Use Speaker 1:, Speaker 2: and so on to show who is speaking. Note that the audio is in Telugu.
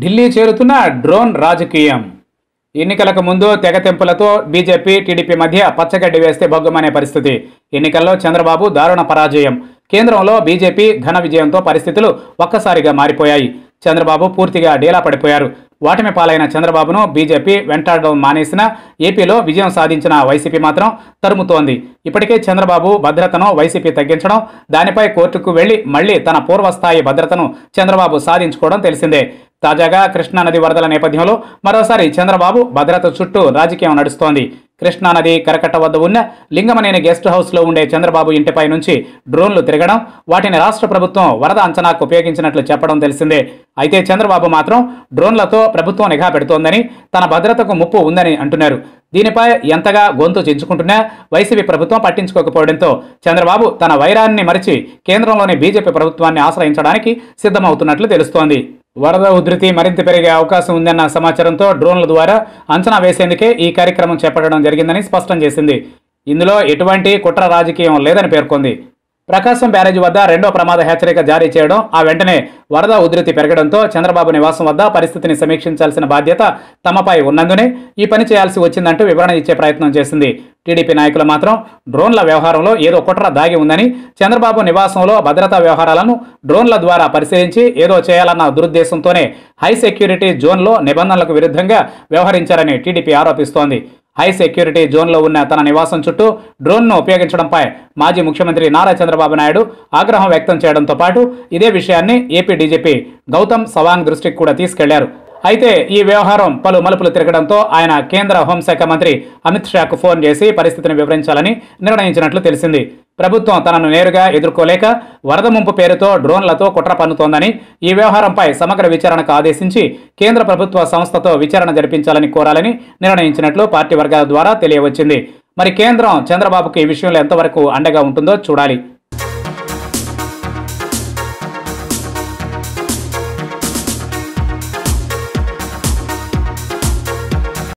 Speaker 1: ఢిల్లీ చేరుతున్న డ్రోన్ రాజకీయం. ఎన్నికలకు ముందు తెగతెంపులతో బీజేపీ టీడీపీ మధ్య పచ్చగడ్డి వేస్తే బొగ్గమనే పరిస్థితి. ఎన్నికల్లో చంద్రబాబు దారుణ పరాజయం. కేంద్రంలో బీజేపీ ఘన విజయంతో పరిస్థితులు ఒక్కసారిగా మారిపోయాయి. చంద్రబాబు పూర్తిగా డీలా పడిపోయారు. ఓటమి పాలైన చంద్రబాబును బీజేపీ వెంటాడడం మానేసిన ఏపీలో విజయం సాధించిన వైసీపీ మాత్రం తరుముతోంది. ఇప్పటికే చంద్రబాబు భద్రతను వైసీపీ తగ్గించడం, దానిపై కోర్టుకు వెళ్లి మళ్లీ తన పూర్వస్థాయి భద్రతను చంద్రబాబు సాధించుకోవడం తెలిసిందే. తాజాగా కృష్ణానది వరదల నేపథ్యంలో మరోసారి చంద్రబాబు భద్రత చుట్టూ రాజకీయం నడుస్తోంది. కృష్ణానది కరకట్ట వద్ద ఉన్న లింగమనేని గెస్ట్ హౌస్లో ఉండే చంద్రబాబు ఇంటిపై నుంచి డ్రోన్లు తిరగడం, వాటిని రాష్ట్ర ప్రభుత్వం వరద అంచనాకు ఉపయోగించినట్లు చెప్పడం తెలిసిందే. అయితే చంద్రబాబు మాత్రం డ్రోన్లతో ప్రభుత్వం నిఘా పెడుతోందని, తన భద్రతకు ముప్పు ఉందని అంటున్నారు. దీనిపై ఎంతగా గొంతు చించుకుంటున్నా వైసీపీ ప్రభుత్వం పట్టించుకోకపోవడంతో చంద్రబాబు తన వైరాన్ని మరిచి కేంద్రంలోని బీజేపీ ప్రభుత్వాన్ని ఆశ్రయించడానికి సిద్ధమవుతున్నట్లు తెలుస్తోంది. వరద ఉధృతి మరింత పెరిగే అవకాశం ఉందన్న సమాచారంతో డ్రోన్ల ద్వారా అంచనా వేసేందుకే ఈ కార్యక్రమం చేపట్టడం జరిగిందని స్పష్టం చేసింది. ఇందులో ఎటువంటి కుట్ర రాజకీయం లేదని పేర్కొంది. ప్రకాశం బ్యారేజ్ వద్ద రెండో ప్రమాద హెచ్చరిక జారీ చేయడం, ఆ వెంటనే వరద ఉధృతి పెరగడంతో చంద్రబాబు నివాసం వద్ద పరిస్థితిని సమీక్షించాల్సిన బాధ్యత తమపై ఉన్నందునే ఈ పని చేయాల్సి వచ్చిందంటూ వివరణ ఇచ్చే ప్రయత్నం చేసింది. టీడీపీ నాయకులు మాత్రం డ్రోన్ల వ్యవహారంలో ఏదో కుట్ర దాగి ఉందని, చంద్రబాబు నివాసంలో భద్రతా వ్యవహారాలను డ్రోన్ల ద్వారా పరిశీలించి ఏదో చేయాలన్న దురుద్దేశంతోనే హై సెక్యూరిటీ జోన్లో నిబంధనలకు విరుద్ధంగా వ్యవహరించారని టీడీపీ ఆరోపిస్తోంది. హై సెక్యూరిటీ జోన్లో ఉన్న తన నివాసం చుట్టూ డ్రోన్ను ఉపయోగించడంపై మాజీ ముఖ్యమంత్రి నారా చంద్రబాబు నాయుడు ఆగ్రహం వ్యక్తం చేయడంతో పాటు ఇదే విషయాన్ని ఏపీ డీజీపీ గౌతమ్ సవాంగ్ దృష్టికి కూడా తీసుకెళ్లారు. అయితే ఈ వ్యవహారం పలు మలుపులు తిరగడంతో ఆయన కేంద్ర హోంశాఖ మంత్రి అమిత్ షాకు ఫోన్ చేసి పరిస్థితిని వివరించాలని నిర్ణయించినట్లు తెలిసింది. ప్రభుత్వం తనను నేరుగా ఎదుర్కోలేక వరద ముంపు పేరుతో డ్రోన్లతో కుట్ర పన్నుతోందని, ఈ వ్యవహారంపై సమగ్ర విచారణకు ఆదేశించి కేంద్ర ప్రభుత్వ సంస్థతో విచారణ జరిపించాలని కోరాలని నిర్ణయించినట్లు పార్టీ వర్గాల ద్వారా తెలియవచ్చింది. మరి కేంద్రం చంద్రబాబుకు ఈ విషయంలో ఎంతవరకు అండగా ఉంటుందో చూడాలి.